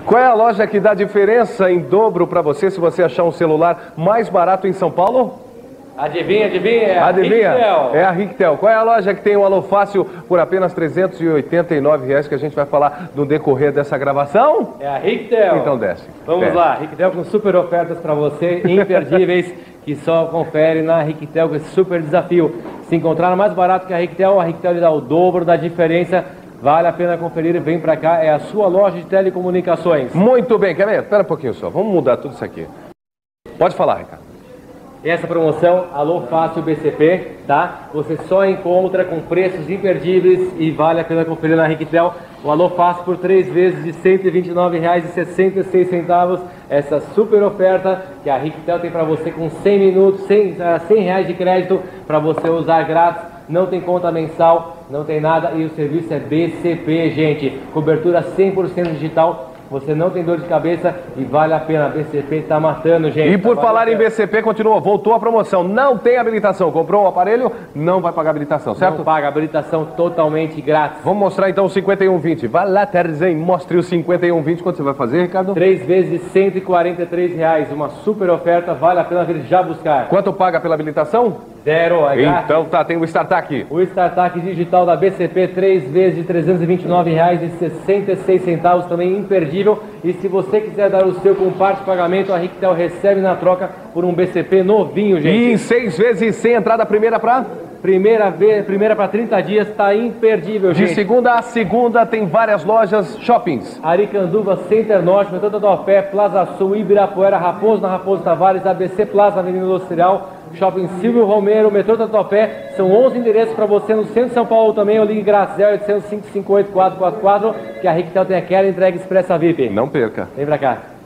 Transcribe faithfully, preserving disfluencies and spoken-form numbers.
Qual é a loja que dá diferença em dobro para você se você achar um celular mais barato em São Paulo? Adivinha, adivinha? É a Adivinha? Rictel. É a Rictel. Qual é a loja que tem o Alô Fácil por apenas trezentos e oitenta e nove reais que a gente vai falar no decorrer dessa gravação? É a Rictel. Então desce. Vamos desce. lá, Rictel com super ofertas para você, imperdíveis, que só confere na Rictel com esse super desafio. Se encontrar mais barato que a Rictel, a Rictel lhe dá o dobro da diferença. Vale a pena conferir, vem pra cá, é a sua loja de telecomunicações. Muito bem, quer ver? Espera um pouquinho só, vamos mudar tudo isso aqui. Pode falar, Ricardo. Essa promoção, Alô Fácil B C P, tá? Você só encontra com preços imperdíveis e vale a pena conferir na Rictel. O Alô Fácil por três vezes de cento e vinte e nove reais e sessenta e seis centavos. Essa super oferta que a Rictel tem para você com cem minutos, cem reais de crédito para você usar grátis. Não tem conta mensal, não tem nada e o serviço é B C P, gente. Cobertura cem por cento digital. Você não tem dor de cabeça e vale a pena. A B C P está matando, gente. E por tá falar em B C P, continua, voltou a promoção. Não tem habilitação. Comprou um aparelho, não vai pagar habilitação, certo? Não paga, habilitação totalmente grátis. Vamos mostrar então o cinquenta e um vinte. Vai lá, Terzen, mostre o cinquenta e um vinte. Quanto você vai fazer, Ricardo? Três vezes de cento e quarenta e três reais. Uma super oferta, vale a pena vir já buscar. Quanto paga pela habilitação? Zero, é grátis. Então tá, tem o StarTAC. O StarTAC digital da B C P, três vezes de trezentos e vinte e nove reais e sessenta e seis centavos, também imperdível. E se você quiser dar o seu com parte de pagamento, a Rictel recebe na troca por um B C P novinho, gente. E em seis vezes sem entrada primeira pra? Primeira vez, primeira para trinta dias, tá imperdível, gente. De segunda a segunda tem várias lojas, shoppings. Aricanduva, Center Norte, Metrô Tatuapé, Plaza Sul, Ibirapuera, Raposo na Raposo Tavares, A B C Plaza, Avenida Industrial, Shopping Silvio Romero, Metrô Tatuapé. São onze endereços para você no centro de São Paulo também. Eu ligue grátis zero oitocentos, cinco cinco oito, quatro quatro quatro, que a Rictel tem aquela entrega expressa V I P. Não perca. Vem pra cá.